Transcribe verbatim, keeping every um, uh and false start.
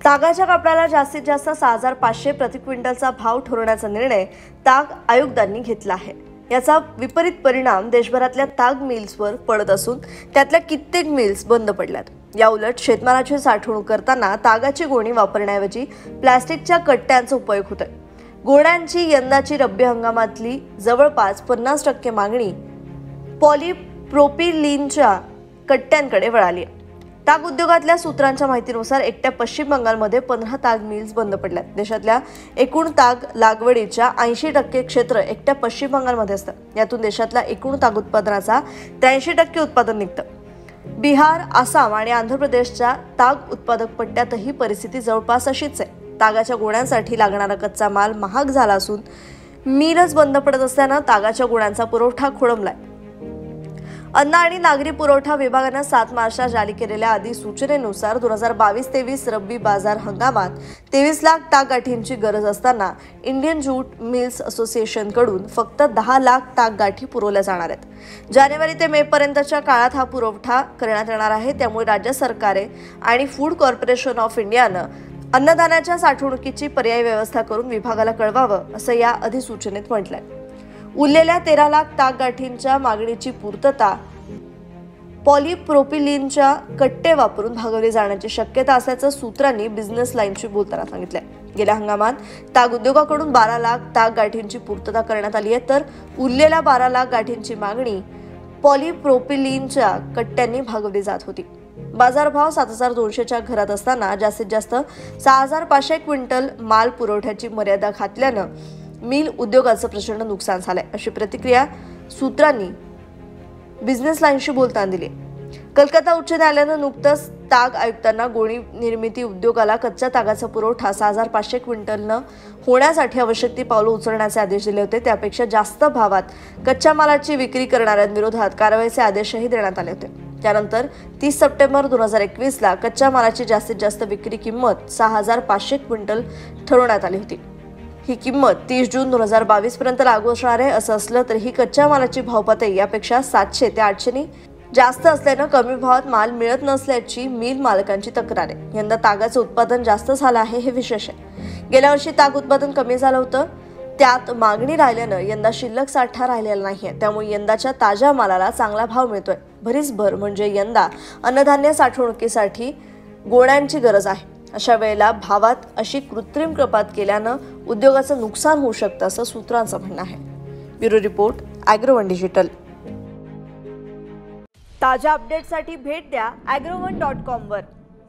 तागाच्या कापडाला जास्तीत जास्त सहा हजार पाचशे प्रति क्विंटलचा भाव ठरवण्याचा निर्णय ताग आयुक्तांनी घेतला आहे। याचा विपरीत परिणाम देशभरातल्या ताग मिल्सवर पडत असून त्यातल्या कित्येक मिल्स बंद पडल्यात। या उलट शेतमालाची साठवणूक करताना तागाची गोणी वापरण्याऐवजी प्लास्टिकच्या कट्ट्यांचा उपयोग होतोय। गोण्यांची यंदाची रब्बी हंगामातली जवळपास पन्नास टक्के मागणी पॉलिप्रोपिलीनच्या कट्ट्यांकडे वळाली आहे। ताग उद्योगातल्या सूत्रांच्या माहितीनुसार एकट्या पश्चिम बंगालमध्ये पंधरा ताग मिल्स बंद पडल्यात। देशातल्या एकूण ताग लागवडीच्या ऐंशी टक्के क्षेत्र एकट्या पश्चिम बंगालमध्ये असतं। यातून देशातल्या एकूण ताग उत्पादनाचा त्र्याऐंशी टक्के उत्पादन निघतं। बिहार, आसाम आणि आंध्र प्रदेशच्या ताग उत्पादक पट्ट्यातही परिस्थिती जवळपास अशीच आहे। तागाच्या गोण्यांसाठी लागणारा कच्चा माल महाग झाला असून मिलच बंद पडत असल्यानं तागाच्या गोण्यांचा पुरवठा खोळंबलाय। अन्न आणि नागरी पुरवठा विभागाने सात मार्चला जारी केलेल्या अधिसूचनेनुसार दोन हजार बावीस तेवीस रब्बी बाजार हंगामात तेवीस लाख ताग गाठींची गरज असताना इंडियन ज्यूट मिल्स असोसिएशन कडून फक्त दहा लाख ताग गाठी पुरवल्या जाणार आहेत। जानेवारी ते मे पर्यंतच्या काळात हा पुरवठा करण्यात येणार आहे। त्यामुळे राज्य सरकारे आणि फूड कॉर्पोरेशन ऑफ इंडियानं अन्नधान्याच्या साठवणुकीची पर्यायी व्यवस्था करून विभागाला कळवावं असं या अधिसूचनेत म्हटलंय। उरलेल्या तेरा लाख ताग गाठींच्या मागणीची पूर्तता पॉलिप्रोपिलीनच्या कट्टे वापरून भागवली जाण्याची शक्यता असल्याचं सूत्रांनी बिझनेस लाईनशी बोलताना सांगितलंय। गेल्या हंगामात ताग उद्योगाकडून बारा लाख ताग गाठींची पूर्तता करण्यात आली आहे, तर उरलेल्या बारा लाख गाठींची मागणी पॉलिप्रोपिलीनच्या कट्ट्यांनी भागवली जात होती। बाजारभाव सात हजार दोनशेच्या घरात असताना जास्तीत जास्त सहा हजार पाचशे क्विंटल माल पुरवठ्याची मर्यादा घातल्यानं मिल उद्योगाचं प्रचंड नुकसान झालंय, अशी प्रतिक्रिया सूत्रांनी बिझनेस लाईनशी बोलताना दिली। कलकत्ता उच्च न्यायालयानं नुकतंच ताग आयुक्तांना गोणी निर्मिती उद्योगाला कच्च्या तागाचा पुरवठा सहा हजार पाचशे क्विंटलनं होण्यासाठी आवश्यक ती पावलं उचलण्याचे आदेश दिले होते। त्यापेक्षा जास्त भावात कच्च्या मालाची विक्री करणाऱ्यांविरोधात कारवाईचे आदेशही देण्यात आले होते। त्यानंतर तीस सप्टेंबर दोन हजार एकवीस ला कच्च्या मालाची जास्तीत जास्त विक्री किंमत सहा हजार पाचशे क्विंटल ठरवण्यात आली होती। ही किंमत तीस जून दोन हजार बावीस पर्यंत लागू असणार आहे। असं असलं तरीही कच्च्या मालाची भावपातळी यापेक्षा सातशे ते आठशे जास्त असल्यानं कमी भावात माल मिळत नसल्याची मिल मालकांची तक्रार आहे। यंदा तागाचं उत्पादन जास्त झालं आहे हे विशेष आहे। गेल्या वर्षी ताग उत्पादन कमी झालं होतं, त्यात मागणी राहिल्यानं यंदा शिल्लक साठा राहिलेला नाहीये। त्यामुळे यंदाच्या ताज्या मालाला चांगला भाव मिळतोय। भरीसभर म्हणजे यंदा अन्नधान्य साठवणुकीसाठी गोण्यांची गरज आहे। अशा वेळेला भावात अशी कृत्रिम कपात केल्यानं उद्योगाचं नुकसान होऊ शकतं असं सूत्रांचं म्हणणं आहे। Bureau report, Agrowon digital. ताज्या अपडेटसाठी भेट द्या ॲग्रोवन डॉट कॉम वर।